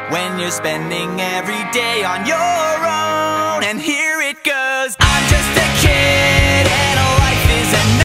when you're spending every day on your own. And here